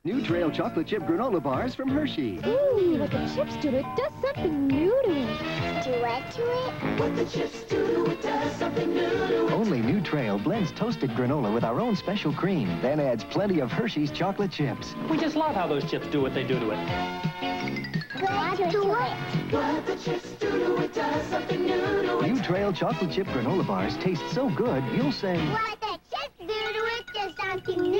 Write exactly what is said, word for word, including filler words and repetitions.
New Trail chocolate chip granola bars from Hershey. Ooh, what the chips do to it does something new to it. Do what to it? What the chips do to it does something new to it. Only New Trail blends toasted granola with our own special cream, then adds plenty of Hershey's chocolate chips. We just love how those chips do what they do to it. What to it? What the chips do to it does something new to it. New Trail chocolate chip granola bars taste so good, you'll say, What the chips do to it does something new